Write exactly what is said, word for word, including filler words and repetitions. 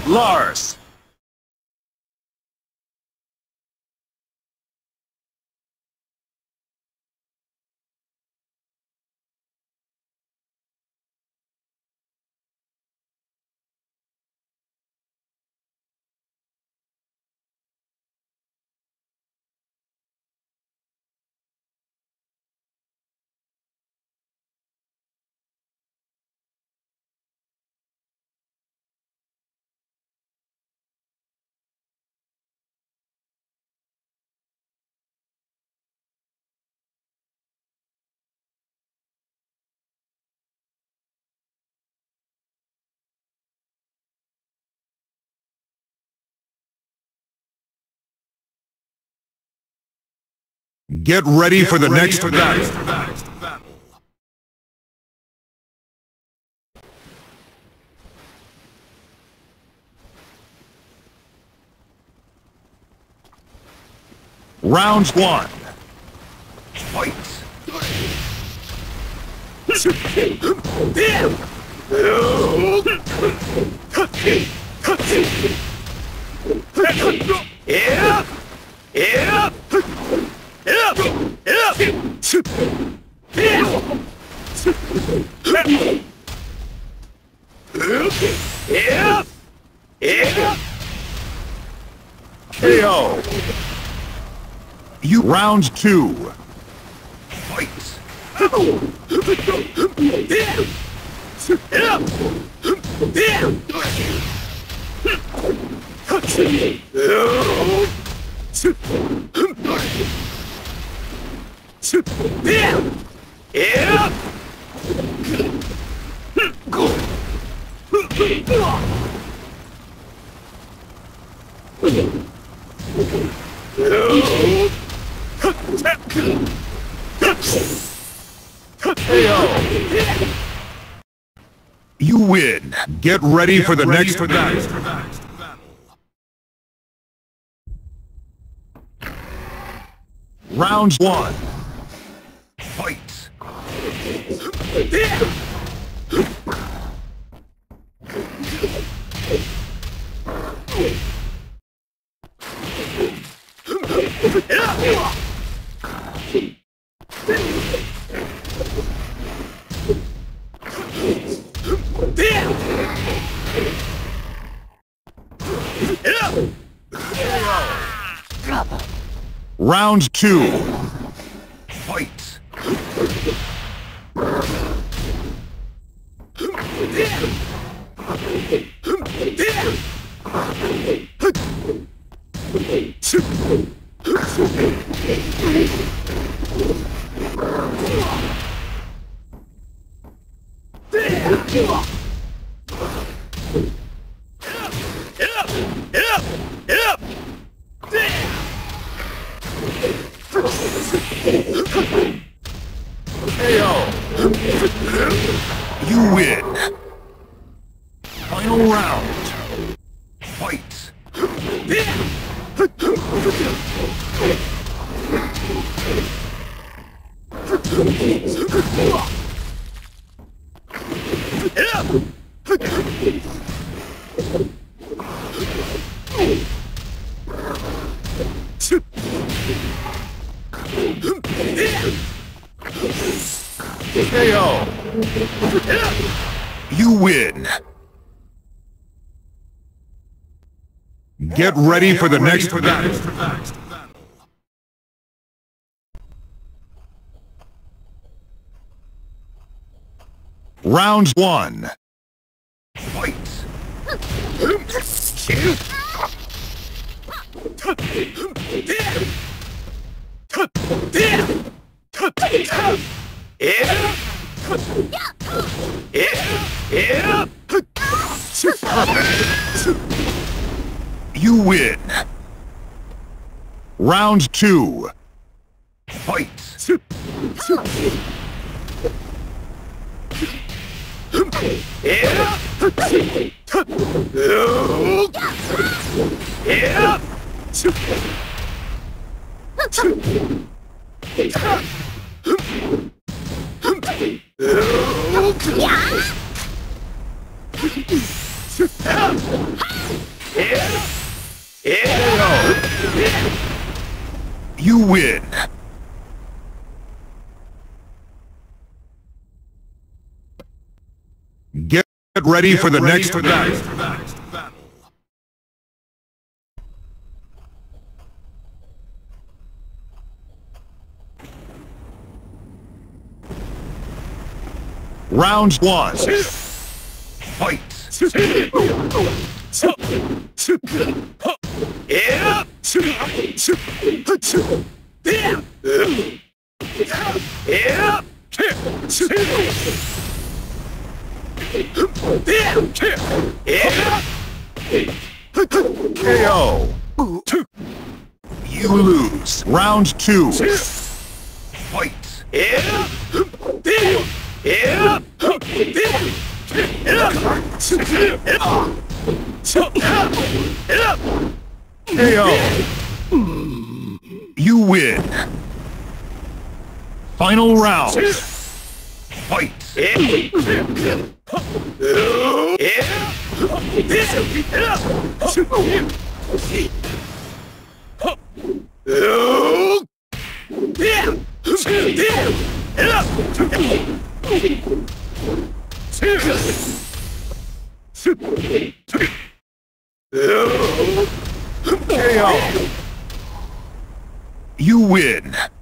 Lars. Get ready Get for the ready next for the battle. next battle. Round one. Fight. Yeah. Yeah. Yeah. Yeah. Yeah. K O. You round two. Fight. Yeah. K O. You win. Get ready Get for the ready next for the battle. next battle. Round one. Fight. Round two. Fight. K O. You win. Final round. Fight. K O. You win. Get ready for the next battle. Round one. Fight. Yeah. Yeah. You win. Round two. Fight. Yeah. Yeah. You win. Get ready for the next battle. Round one. Fight! Yeah! Yeah! K O. You lose. Round two. Fight! Yeah! Yeah! K O. You win. Final round. Fight! Yeah! K O. You win.